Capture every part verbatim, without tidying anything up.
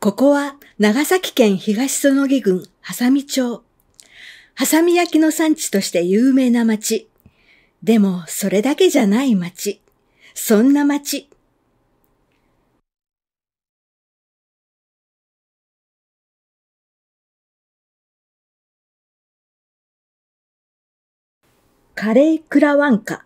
ここは長崎県東彼杵郡波佐見町。波佐見焼の産地として有名な町。でもそれだけじゃない町。そんな町。カレークラワンカ。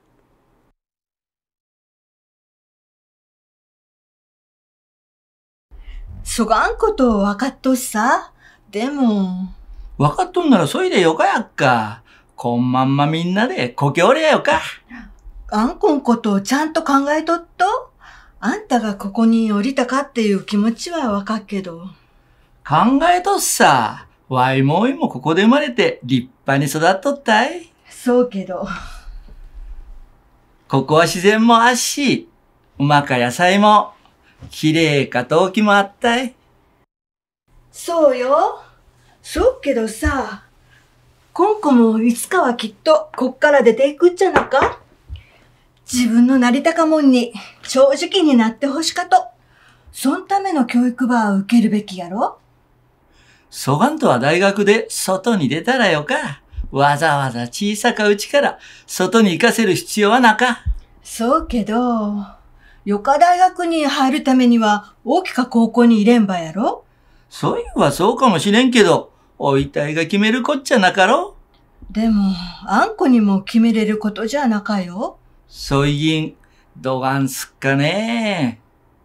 そがんことわかっとっさ。でも。 わかっとんならそいでよかやっか。こんまんまみんなでこきおれやよか。 あんこんことをちゃんと考えとっと。あんたがここに降りたかっていう気持ちはわかっけど。 考えとっさ。わいもおいもここで生まれて立派に育っとったい。 そうけど。 ここは自然もあっし、馬か野菜も、きれいか陶器もあったい。 そうよ。そうけどさ、こんこもいつかはきっとこっから出ていくっちゃなか。自分のなりたかもんに正直になってほしかと。そんための教育場を受けるべきやろ。 そがんとは大学で外に出たらよか。わざわざ小さかうちから外に行かせる必要はなか。 そうけど、よか大学に入るためには大きか高校に入れんばやろ。 そういえばそうかもしれんけど、おいたいが決めるこっちゃなかろ。 でも、あんこにも決めれることじゃなかよ。 そいぎん、どがんすっかね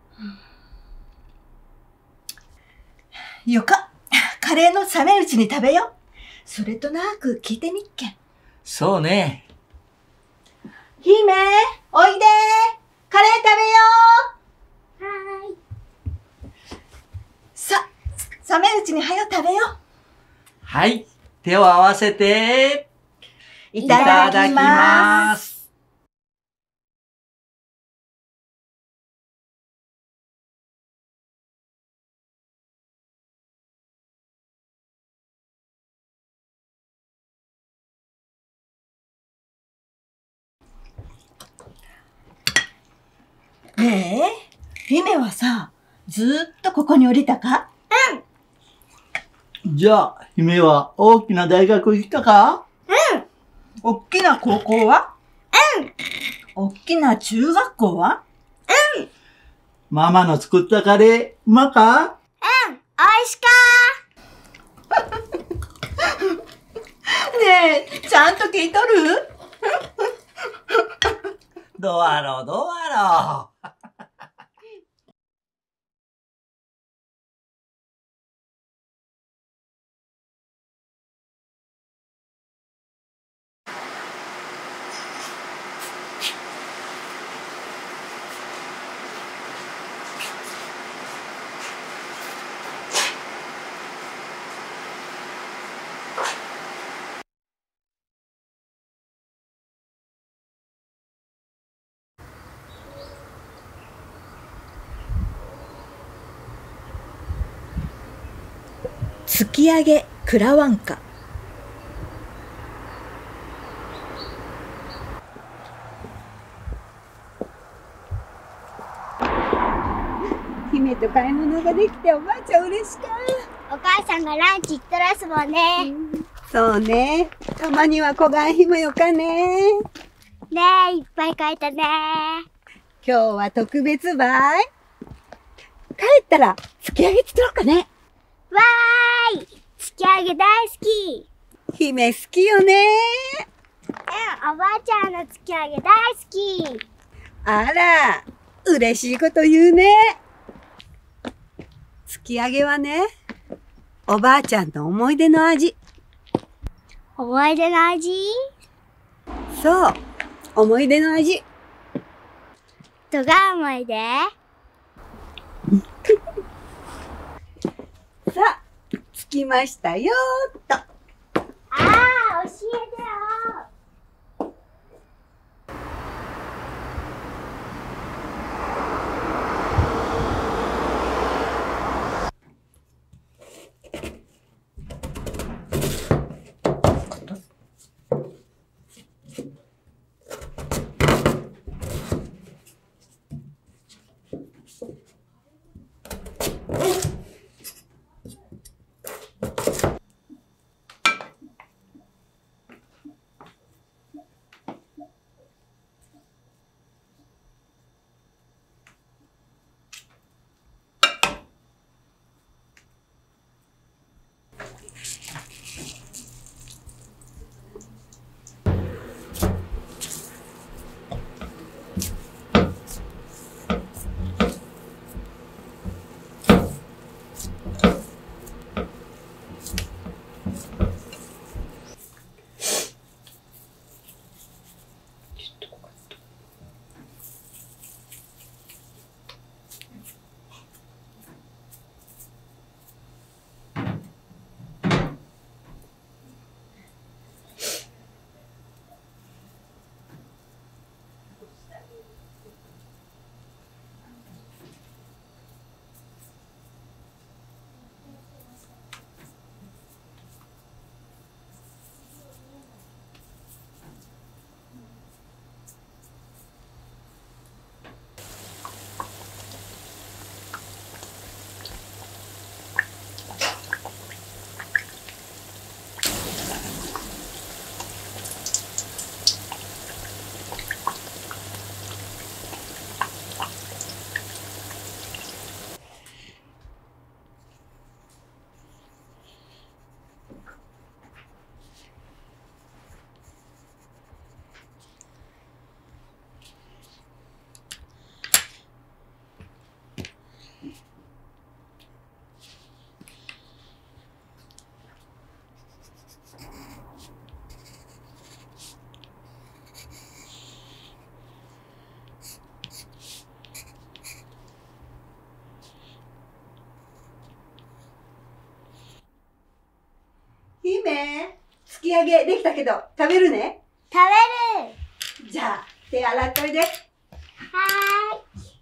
え。よか、カレーの冷めうちに食べよ。それとなく聞いてみっけん。 そうね。 姫、おいで。カレー食べよう。はーい。さ、冷めうちにはよ食べよう。 はい、手を合わせて。 いただきます。ねえ、姫はさ、ずーっとここに降りたか？ うん。じゃあ、姫は大きな大学行ったか？ うん。大きな高校は？うん。大きな中学校は？ うん。ママの作ったカレー、うまか？ うん、おいしかー。ねえ、ちゃんと聞いとる？ どうあろう、どうあろう。 突き上げクラワンカ。 姫と買い物ができておばあちゃん嬉しか。 お母さんがランチ行ったらすもんね、うん、 そうね。たまには小雁ひもよかね。 ねえ、いっぱい書いたね。 今日は特別ばい。帰ったら突き上げ作ろうかね。 わーい、突き上げ大好き。 姫好きよね。 うん、おばあちゃんの突き上げ大好き。 あら、嬉しいこと言うね。突き上げはね、おばあちゃんの思い出の味。 思い出の味？ そう、思い出の味。 どが思い出？ さあ、着きましたよーっと。 ああ、教えてよ。 姫、すき揚げできたけど、食べるね。 食べる。 じゃあ、手洗っといで。 はーい。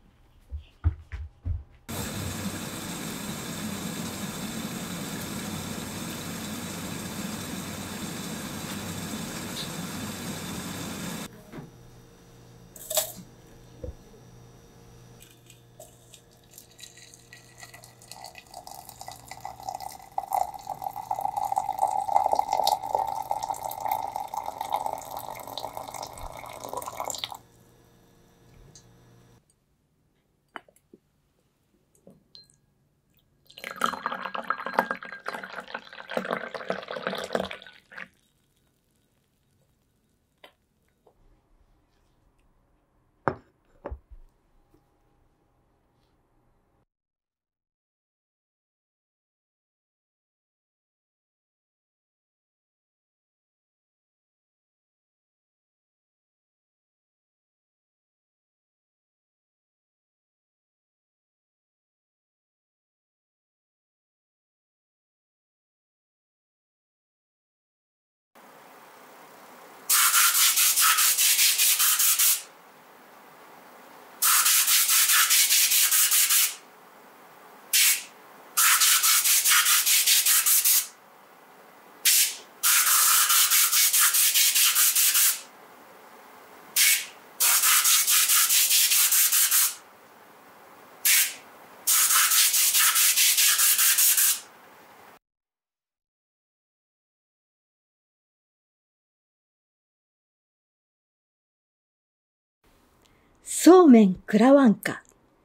そうめんくらわんか。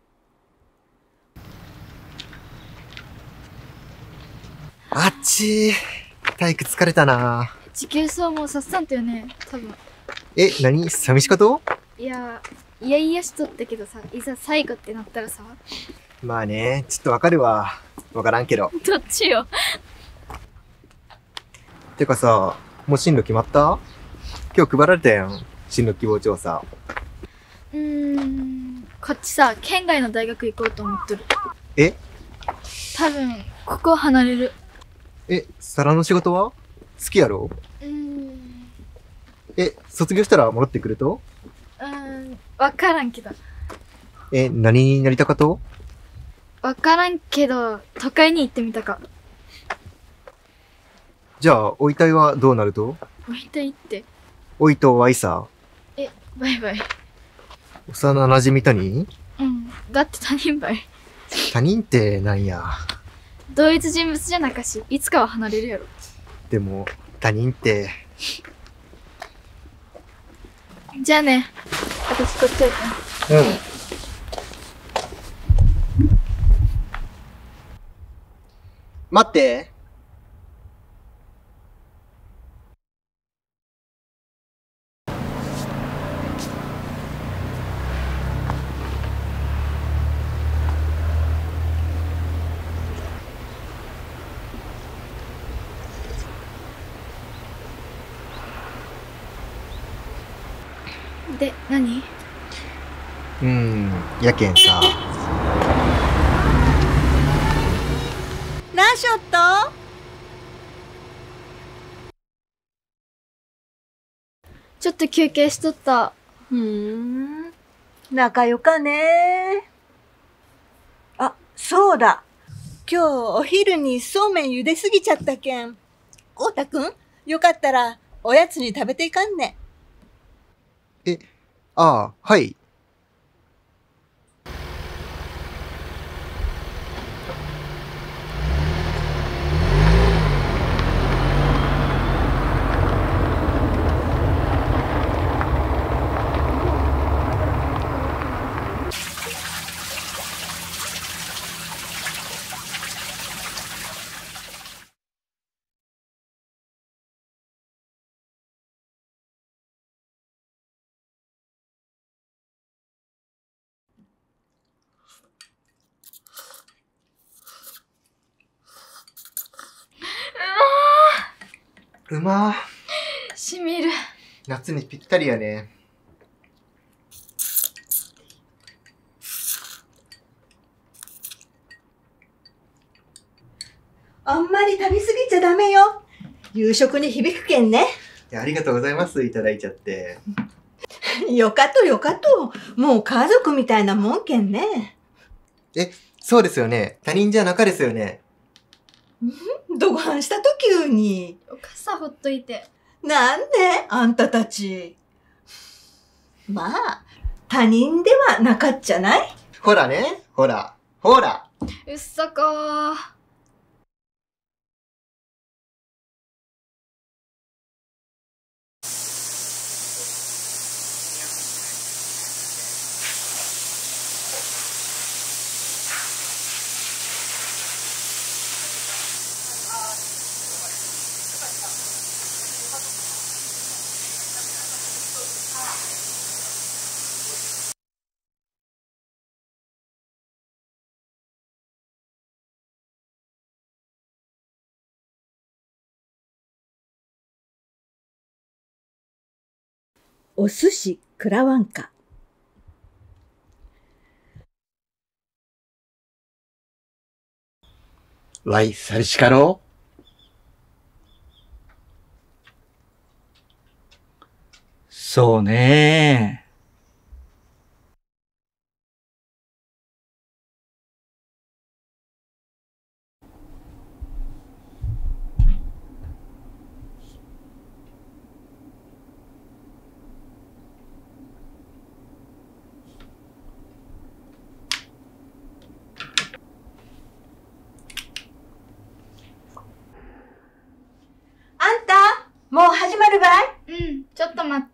あっちー。体育疲れたな。 持久走もさっさんとよね、多分。 え、何寂しかと？ いや、いやいやしとったけどさ、いざ最後ってなったらさ。 まあね、ちょっとわかるわ。わからんけど。 どっちよ。 てかさ、もう進路決まった？今日配られたやん。進路希望調査。 うーん、こっちさ、県外の大学行こうと思っとる。 え？ 多分、ここ離れる。 え、皿の仕事は？好きやろ？ うーん、 え、卒業したら戻ってくると？ うーん、わからんけど。 え、何になりたかと？ わからんけど、都会に行ってみたか。 じゃあ、おいたいはどうなると？ 置いていって。 おいとわいさ。 え、バイバイ。 幼馴染みとに？ うん、だって他人ばい。 他人ってなんや。 同一人物じゃなかし、いつかは離れるやろ。 でも、他人って。 じゃあね。私こっちへ行くね。 うん。待って。 で、何？ うーん、やけんさ。 何しょっと？ ちょっと休憩しとった。 ふーん、仲良かね。あ、そうだ。今日お昼にそうめん茹ですぎちゃったけん。こうたくん、よかったらおやつに食べていかんね。 え、ああ、はい。うまー。 しみる。 夏にぴったりやね。 あんまり食べ過ぎちゃダメよ。 夕食に響くけんね。 いや、ありがとうございます。いただいちゃって。 よかとよかと。もう家族みたいなもんけんね。 え、そうですよね。他人じゃなかですよね。 どごはんしたと急に。 お母さんほっといて。 なんであんたたち。まあ、他人ではなかっちゃない？ ほらね。ほら。ほら。 うっそこー。 お寿司食らわんか。 わい、さりしかろそうね。 あんた、もう始まるばい？ うん、ちょっと待って。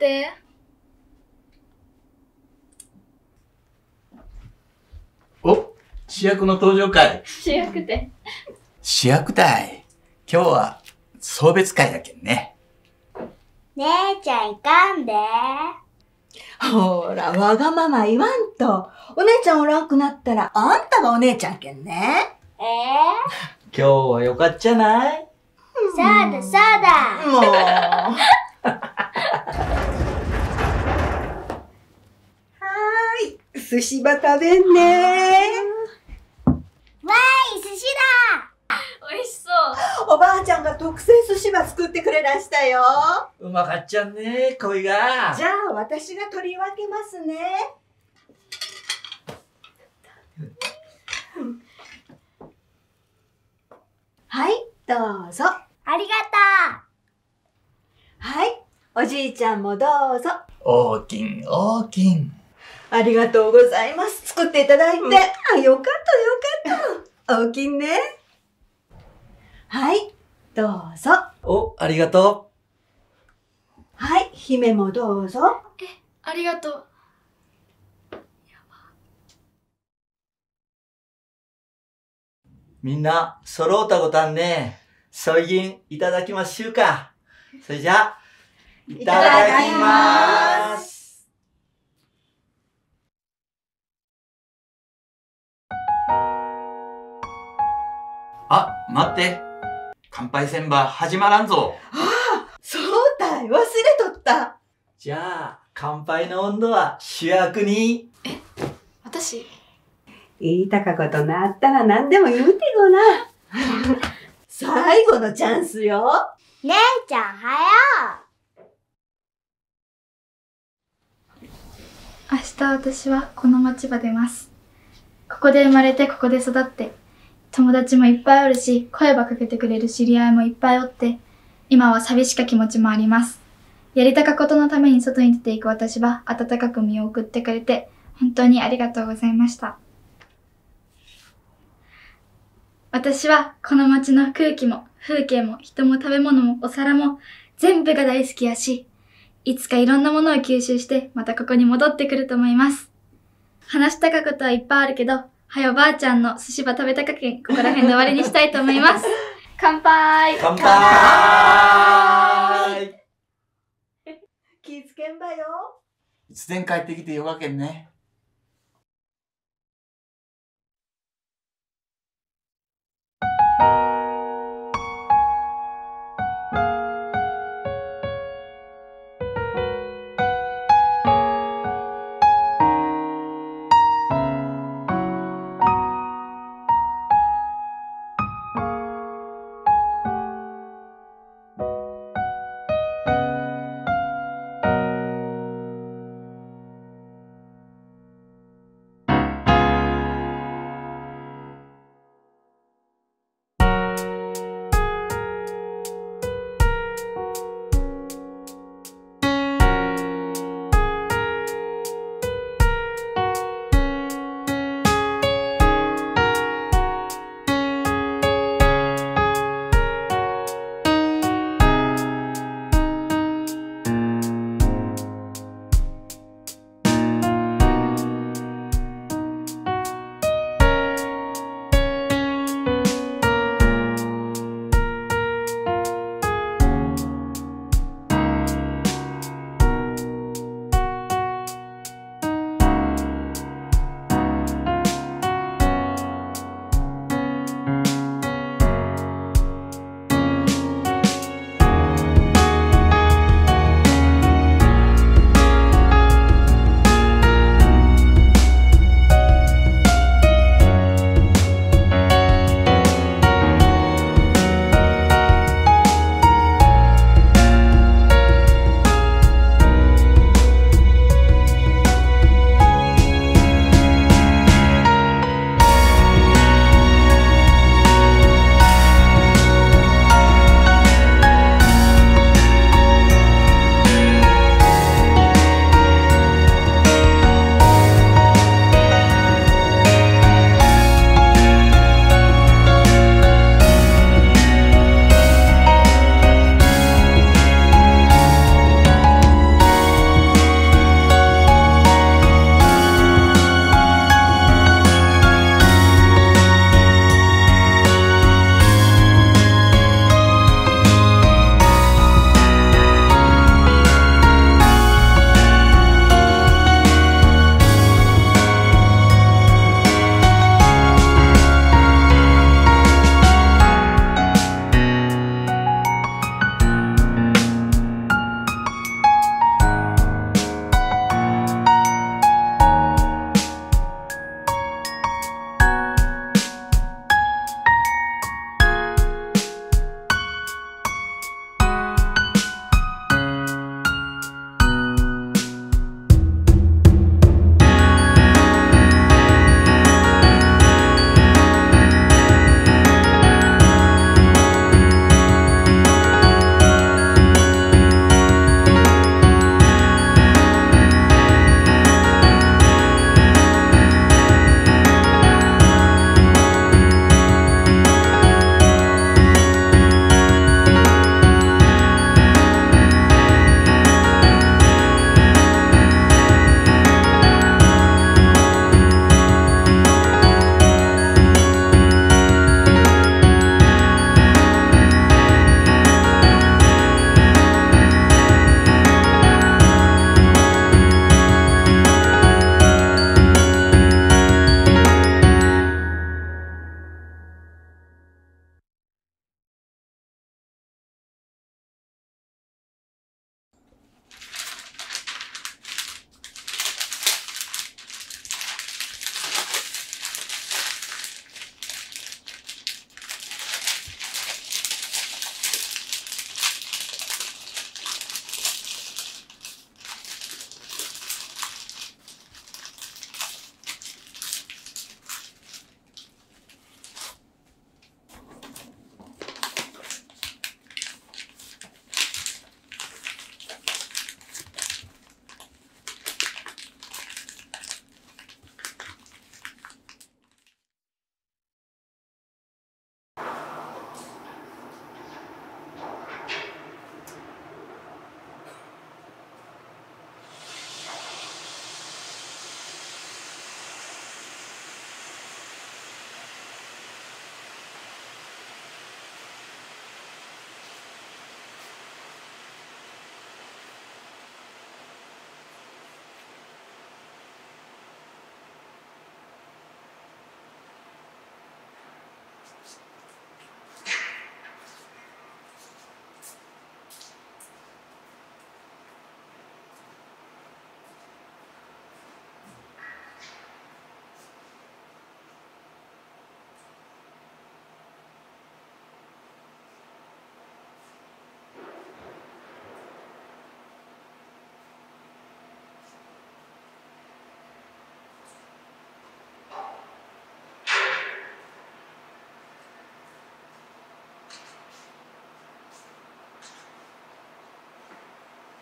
お、主役の登場会。 主役って。 主役だい。今日は送別会だけんね。 姉ちゃんいかんで。 ほら、わがまま言わんと。お姉ちゃんおらんくなったら、あんたがお姉ちゃんけんね。 ええ今日はよかっちゃない？ ー、そうだそうだ。 もう。はーい、寿司ば食べんね。 わーい、寿司だ。 美味しそう。 おばあちゃんが特製寿司ば作ってくれらしたよ。 うまかっちゃんね、恋が。 じゃあ、私が取り分けますね。はい、どうぞ。 ありがとはい、おじいちゃんもどうぞ。 大きん、大きん。 ありがとうございます。作っていただいて。あ、よかったよかった。大きいね。はい、どうぞ。 お、ありがとはい、姫もどうぞ。 ありがとう。 う。みんな、揃うたごたんね。そいぎん、いただきましゅうか。それじゃ、いただきまーす。あ、待って。乾杯せんば始まらんぞ。 そうだい、忘れとった。 じゃあ、乾杯の温度は主役に。 私言いたかことなったら何でも言うてごな。 最後のチャンスよ。 う。姉ちゃんはよ明日私はこの町場出ます。ここで生まれてここで育って、友達もいっぱいおるし、声ばかけてくれる知り合いもいっぱいおって、今は寂しか気持ちもあります。やりたかことのために外に出ていく私は温かく見送ってくれて、本当にありがとうございました。私はこの街の空気も風景も人も食べ物もお皿も全部が大好きやし、いつかいろんなものを吸収してまたここに戻ってくると思います。話したかことはいっぱいあるけど、はよばあちゃんの寿司ば食べたかけん、ここら辺で終わりにしたいと思います。乾杯。 乾杯。 気ぃつけんばよ。 いつでん帰ってきてよかけんね。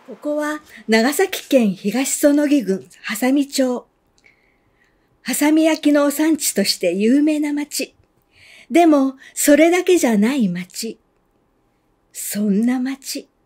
ここは長崎県東園木郡波佐見町。波佐見焼の産地として有名な町。でも、それだけじゃない町。そんな町。